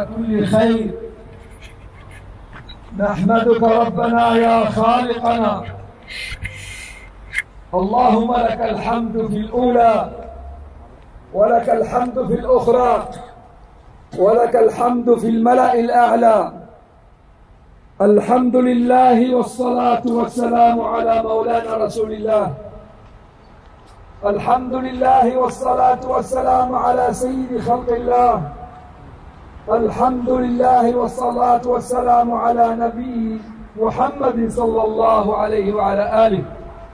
على كل خير. نحمدك ربنا يا خالقنا، اللهم لك الحمد في الأولى ولك الحمد في الأخرى ولك الحمد في الملأ الأعلى. الحمد لله والصلاة والسلام على مولانا رسول الله. الحمد لله والصلاة والسلام على سيد خلق الله. الحمد لله والصلاة والسلام على نبي محمد صلى الله عليه وعلى آله.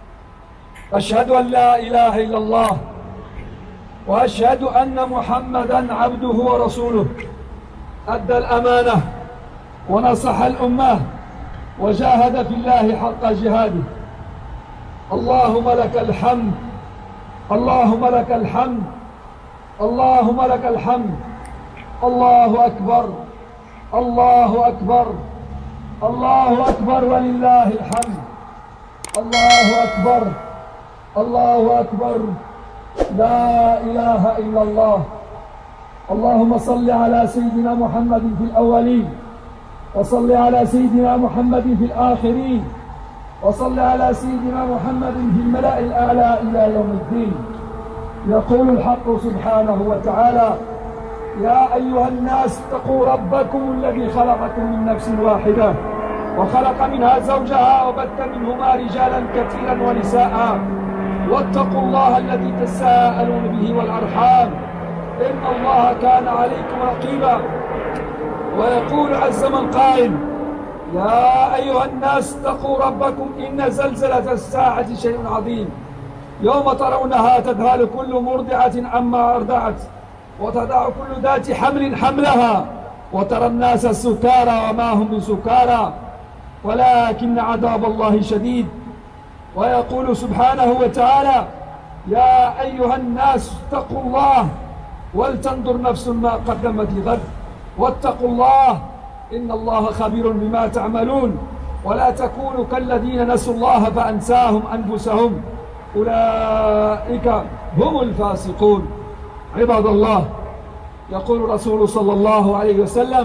أشهد أن لا إله إلا الله وأشهد أن محمدا عبده ورسوله. أدى الأمانة ونصح الأمة وجاهد في الله حق جهاده. اللهم لك الحمد، اللهم لك الحمد، اللهم لك الحمد. الله أكبر، الله أكبر، الله أكبر ولله الحمد. الله أكبر، الله أكبر، لا إله إلا الله. اللهم صل على سيدنا محمد في الأولين، وصل على سيدنا محمد في الآخرين، وصل على سيدنا محمد في الملأ الأعلى إلى يوم الدين. يقول الحق سبحانه وتعالى: يا أيها الناس اتقوا ربكم الذي خلقكم من نفس واحدة وخلق منها زوجها وبث منهما رجالا كثيرا ونساء واتقوا الله الذي تساءلون به والأرحام إن الله كان عليكم رقيبا. ويقول عز من قائل: يا أيها الناس اتقوا ربكم إن زلزلة الساعة شيء عظيم يوم ترونها تذهل كل مرضعة عما أرضعت وتضع كل ذات حمل حملها وترى الناس سكارى وما هم بسكارى ولكن عذاب الله شديد. ويقول سبحانه وتعالى: يا أيها الناس اتقوا الله ولتنظر نفس ما قدمت لغد واتقوا الله إن الله خبير بما تعملون ولا تكونوا كالذين نسوا الله فأنساهم أنفسهم أولئك هم الفاسقون. عباد الله، يقول الرسول صلى الله عليه وسلم: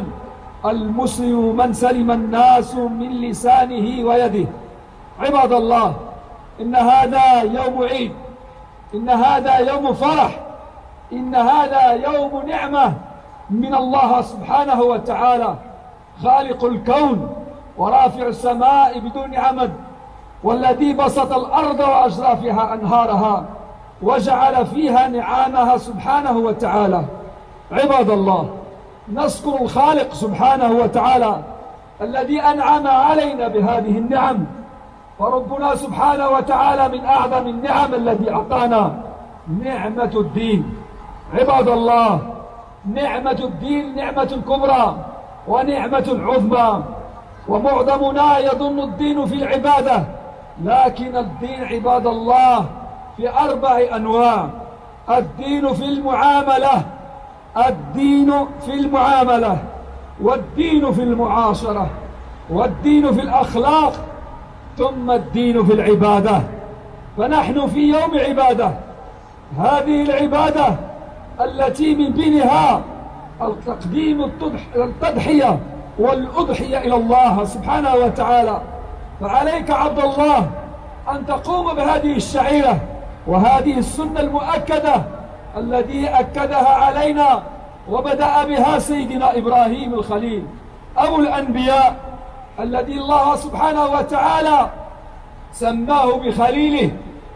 المسلم من سلم الناس من لسانه ويده. عباد الله، إن هذا يوم عيد، إن هذا يوم فرح، إن هذا يوم نعمة من الله سبحانه وتعالى، خالق الكون ورافع السماء بدون عمد، والذي بسط الأرض وأجرى فيها أنهارها وجعل فيها نعامها سبحانه وتعالى. عباد الله، نذكر الخالق سبحانه وتعالى الذي أنعم علينا بهذه النعم. فربنا سبحانه وتعالى من أعظم النعم التي أعطانا نعمة الدين. عباد الله، نعمة الدين نعمة كبرى ونعمة عظمى، ومعظمنا يظن الدين في العبادة، لكن الدين عباد الله في 4 أنواع. الدين في المعاملة، الدين في المعاملة، والدين في المعاشرة، والدين في الأخلاق، ثم الدين في العبادة. فنحن في يوم عبادة، هذه العبادة التي من بينها التقديم التضحية والأضحية إلى الله سبحانه وتعالى. فعليك عبد الله أن تقوم بهذه الشعيرة وهذه السنة المؤكدة التي أكدها علينا وبدأ بها سيدنا إبراهيم الخليل أبو الأنبياء، الذي الله سبحانه وتعالى سماه بخليله.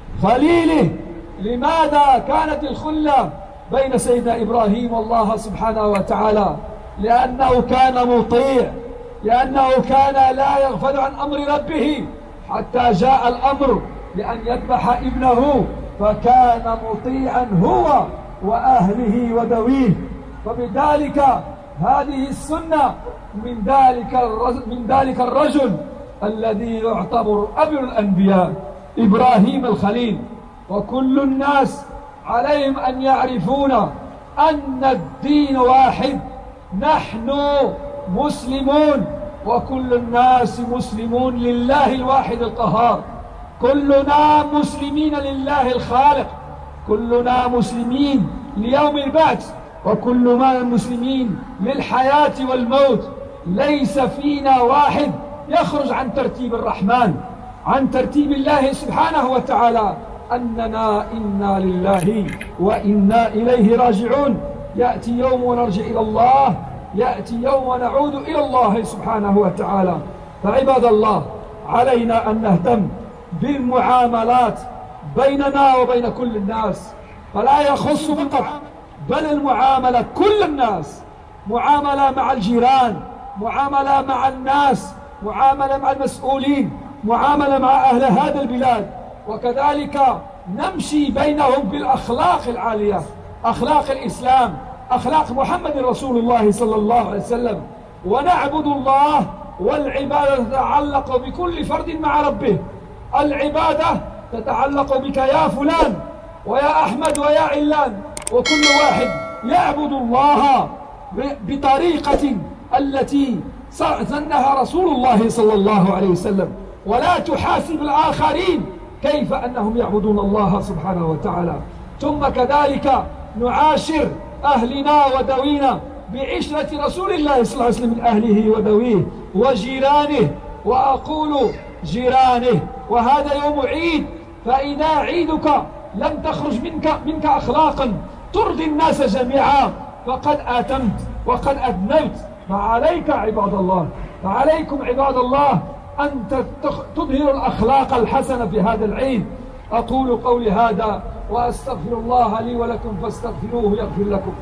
خليله لماذا كانت الخلة بين سيدنا إبراهيم والله سبحانه وتعالى؟ لأنه كان مطيع، لأنه كان لا يغفل عن أمر ربه حتى جاء الأمر لأن يذبح ابنه، فكان مطيعا هو وأهله وذويه. فبذلك هذه السنة من ذلك الرجل الذي يعتبر أبو الأنبياء إبراهيم الخليل. وكل الناس عليهم أن يعرفون أن الدين واحد، نحن مسلمون وكل الناس مسلمون لله الواحد القهار. كلنا مسلمين لله الخالق، كلنا مسلمين ليوم البعث، وكل ما المسلمين للحياة والموت، ليس فينا واحد يخرج عن ترتيب الرحمن، عن ترتيب الله سبحانه وتعالى، أننا إنا لله وإنا إليه راجعون. يأتي يوم ونرجع إلى الله، يأتي يوم ونعود إلى الله سبحانه وتعالى. فعباد الله، علينا أن نهتم بالمعاملات بيننا وبين كل الناس، فلا يخص فقط بل المعاملة كل الناس، معاملة مع الجيران، معاملة مع الناس، معاملة مع المسؤولين، معاملة مع أهل هذا البلاد، وكذلك نمشي بينهم بالأخلاق العالية، أخلاق الإسلام، أخلاق محمد رسول الله صلى الله عليه وسلم، ونعبد الله. والعبادة تتعلق بكل فرد مع ربه، العبادة تتعلق بك يا فلان ويا أحمد ويا علان، وكل واحد يعبد الله بطريقة التي سنها رسول الله صلى الله عليه وسلم، ولا تحاسب الآخرين كيف أنهم يعبدون الله سبحانه وتعالى. ثم كذلك نعاشر أهلنا ودوينا بعشرة رسول الله صلى الله عليه وسلم من أهله ودويه وجيرانه، وأقول جيرانه، وهذا يوم عيد، فإذا عيدك لم تخرج منك أخلاقا ترضي الناس جميعا فقد آثمت وقد أذنبت. فعليك عباد الله، فعليكم عباد الله أن تظهروا الأخلاق الحسنة في هذا العيد. أقول قولي هذا وأستغفر الله لي ولكم فاستغفروه يغفر لكم.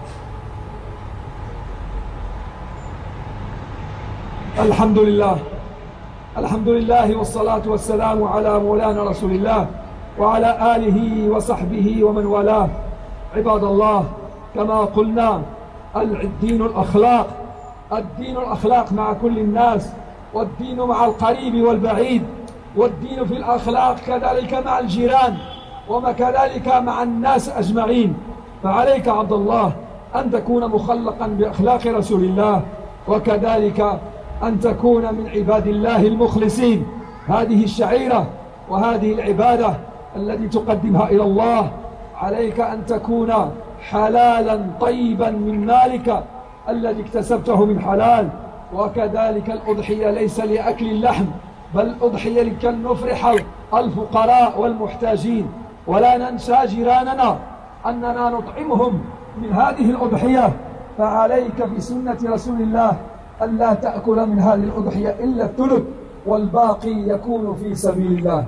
الحمد لله، الحمد لله والصلاة والسلام على مولانا رسول الله وعلى آله وصحبه ومن والاه. عباد الله، كما قلنا الدين الأخلاق، الدين الأخلاق مع كل الناس، والدين مع القريب والبعيد، والدين في الأخلاق كذلك مع الجيران، وكذلك مع الناس أجمعين. فعليك عبد الله أن تكون مخلقا بأخلاق رسول الله، وكذلك أن تكون من عباد الله المخلصين. هذه الشعيرة وهذه العبادة التي تقدمها إلى الله، عليك أن تكون حلالا طيبا من مالك الذي اكتسبته من حلال. وكذلك الأضحية ليس لأكل اللحم، بل أضحية لكي نفرح الفقراء والمحتاجين، ولا ننسى جيراننا أننا نطعمهم من هذه الأضحية. فعليك بسنة رسول الله ألا تأكل من هذه الأضحية إلا الثلث، والباقي يكون في سبيل الله.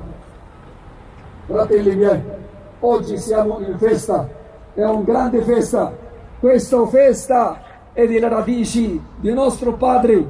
Fratelli miei, oggi siamo in festa, è una grande festa. Questa festa è delle radici di nostro padre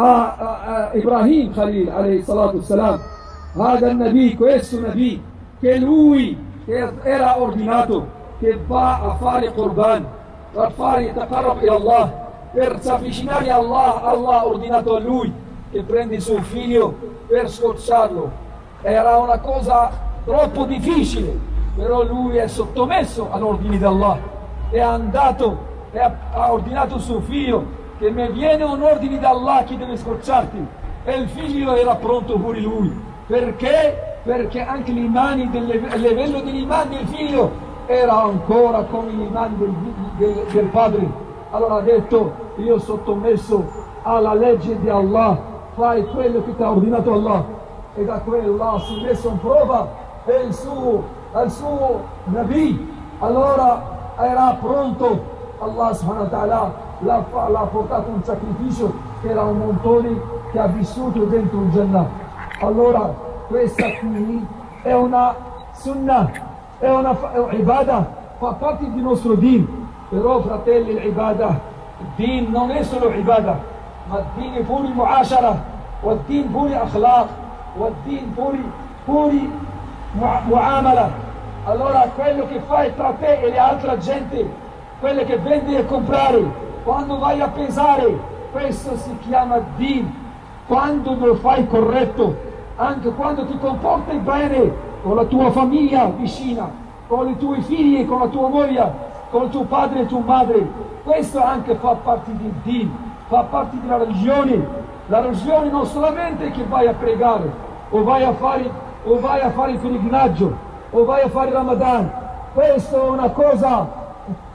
Ibrahim Khalil alayhi salatu wassalam. Hada Nabi, questo Nabi, che lui che era ordinato che va a fare Qurban, a fare taqarrab ila Allah, per avvicinare a Allah. Allah ha ordinato a lui che prende il suo figlio per scocciarlo. Era una cosa troppo difficile, però lui è sottomesso all'ordine di Allah, è andato e ha ordinato suo figlio che mi viene un ordine da Allah che deve scocciarti, e il figlio era pronto pure lui. Perché? Perché anche l'imani, il livello dell'imani del figlio era ancora come l'imani del padre. Allora ha detto: io sottomesso alla legge di Allah, fai quello che ti ha ordinato Allah. E da quello là si è messo in prova il suo Nabi. Allora era pronto. Allah subhanahu wa ta'ala l'ha portato un sacrificio che era un montone che ha vissuto dentro il Jannah. Allora questa qui è una sunnah, è una ibadah, fa parte del nostro din. Però fratelli, l'ibada, din non è solo ibada, ma din è pure muashara, wa din pure akhlaq, wa din pure muamala. Allora quello che fai tra te e le altre gente, quello che vendi e comprare, quando vai a pesare, questo si chiama din. Quando lo fai corretto, anche quando ti comporti bene con la tua famiglia vicina, con i tuoi figli, con la tua moglie, con il tuo padre e tua madre, questo anche fa parte del din, fa parte della religione. La religione non solamente che vai a pregare, o vai a fare il pellegrinaggio, o vai a fare il Ramadan. Questo è una cosa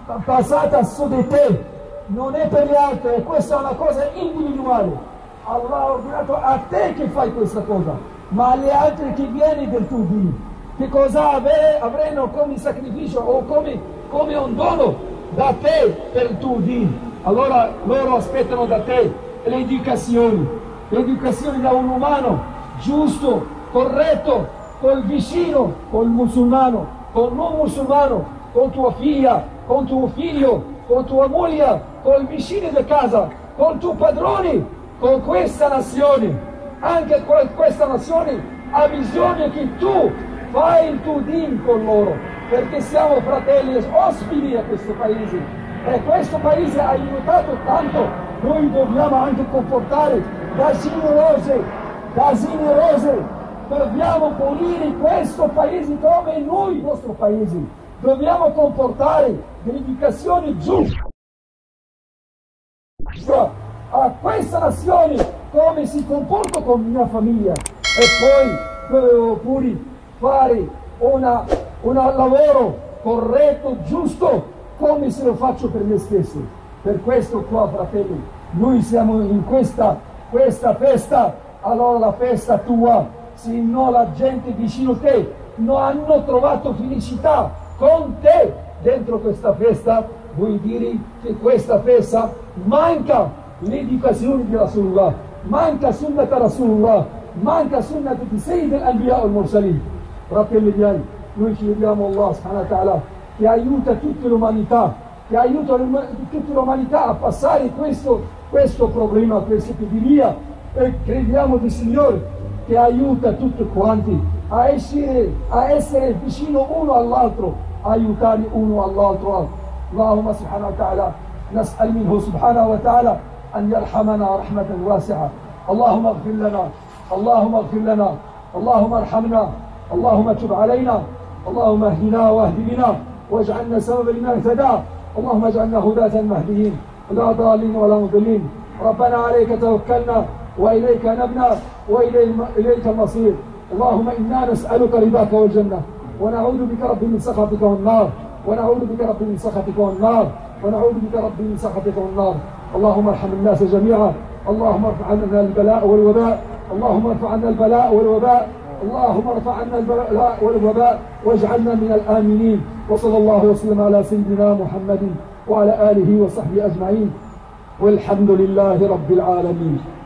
passata su di te, non è per gli altri, e questa è una cosa individuale. Allah ha ordinato a te che fai questa cosa, ma agli altri che vieni del tuo Dio, che cosa avranno come sacrificio o come un dono da te per il tuo Dio. Allora loro aspettano da te l'educazione da un umano giusto, corretto, col vicino, col musulmano, col non musulmano, con tua figlia, con tuo figlio, con tua moglie, col vicino di casa, con tuo padrone, con questa nazione. Anche questa nazione ha bisogno che tu fai il tuo din con loro, perché siamo fratelli e ospiti a questo paese, e questo paese ha aiutato tanto. Noi dobbiamo anche comportare da generose, dobbiamo pulire questo paese come noi, il nostro paese, dobbiamo comportare dell'educazione giusta a questa nazione, come si comporta con mia famiglia, e poi dovevo pure fare un lavoro corretto, giusto, come se lo faccio per me stesso. Per questo qua, fratelli, noi siamo in questa festa. Allora la festa tua, se no la gente vicino a te non hanno trovato felicità con te dentro questa festa, vuol dire che questa festa manca l'educazione di Rasulullah, manca sunnat Rasulullah, manca sunnat di Sayyid al-Anbiya al-Mursalin. Fratelli miei, noi chiediamo a Allah subhanahu wa ta'ala che aiuta tutta l'umanità, a passare questo problema, questa epidemia, e crediamo di Signore che aiuta tutti quanti a essere vicino uno all'altro, a aiutare uno all'altro. Allahumma subhanahu wa ta'ala nas'al minhu subhanahu wa ta'ala an yarhamana rahmatan wasi'a. Allahumma ighfir lana, Allahumma arhamna, Allahumma tub alayna, Allahumma اهدنا واهد بنا واجعلنا سببا لمن اهتدى. اللهم اجعلنا هداة مهديين لا ضالين ولا مضلين. ربنا عليك توكلنا وإليك نبنا وإليك المصير. اللهم إنا نسألك رضاك والجنة، ونعوذ بك رب من سخطك والنار، اللهم ارحم الناس جميعا. اللهم ارفع عنا البلاء والوباء واجعلنا من الآمنين. وصلى الله وسلم على سيدنا محمد وعلى آله وصحبه أجمعين، والحمد لله رب العالمين.